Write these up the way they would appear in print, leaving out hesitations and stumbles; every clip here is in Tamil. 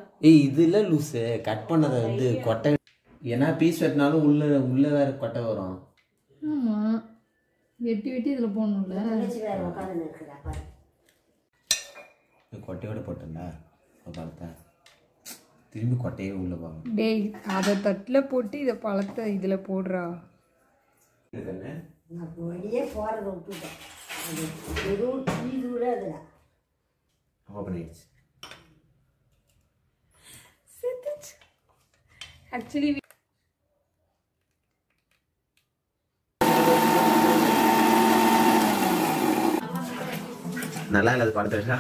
ஏய் இதுல லூசு கட் பண்ணதை வந்து கொட்டை ஏன்னா பீஸ் வெட்டினாலும் உள்ள வேற கொட்டை வரும். ஆமா வெட்டி இதுல போடணும்ல. கொட்டையோட போட்டேன்டா பார்த்தா திரும்பி கொட்டையே உள்ள போங்க. டேய் அதை தட்டில் போட்டு இதை பழத்தை இதில் போடுறா. வெளியே போகிறது விட்டுட்டேன். அது வெறும் டீ தூர அதில் ஓப்பன் ஆயிடுச்சு. ஆக்சுவலி நல்லா இல்லை அது படத்தை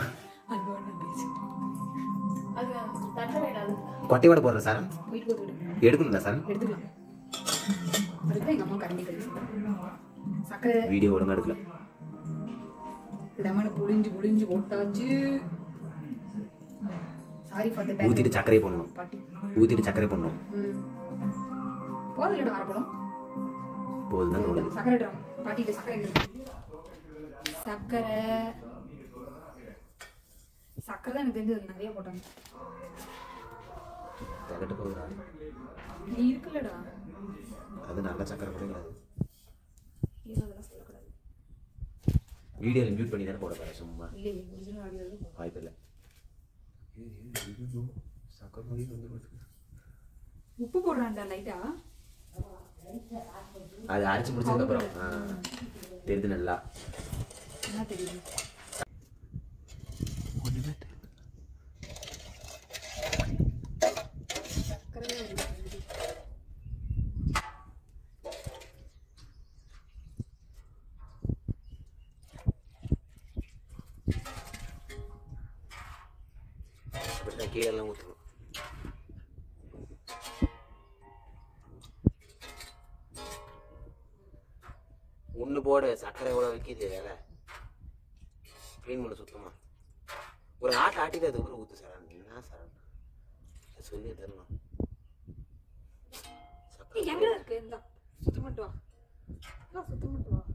கொட்டையோட போடுறேன் சார். எடுக்கணுங்களா சார்? சக்கரை வீடியோ ஒழுங்கா எடுக்கல. லெமனை புளிஞ்சு போட்டாச்சு. Sorry for the time. ஊத்திட்டு சக்கரை போடணும். ஊத்திட்டு சக்கரை போடணும். போதும் ஆரப்படும். போதும் தான் நோடுது. சக்கரை ட்ரம் பாட்டிட்டு சக்கரை தான் எனக்கு தெரிஞ்சது நிறைய போட்டாங்க. தகட்டு போகுதா? நீ இருக்குல்லடா அது நல்ல சக்கரை போடுங்கிறது. இதெல்லாம் சொல்லக்கூடாது. வீடியோவில் மியூட் பண்ணி தானே போட போகிறேன் சும்மா. இல்லை ஒரிஜினல் ஆடியோ வாய்ப்பு இல்லை. சக்கரை மாதிரி வந்து உப்பு போடுறான்டா லைட்டா. அது அரைச்சி முடிச்சதுக்கப்புறம் தெரியுது நல்லா. என்ன தெரியுது? கீழெல்லாம் ஊற்றணும். ஒன்று போடு சர்க்கரை எவ்வளோ வைக்கிது வேலை க்ளீன் பண்ண சுத்தமாக ஒரு ஆட்டிட்டு அதுக்கப்புறம் ஊற்று சார். என்ன சார் சொல்லி தரணும். எங்க இருக்கு இந்த சுத்தம் மட்டும் வா சுத்தம் மட்டும் வா.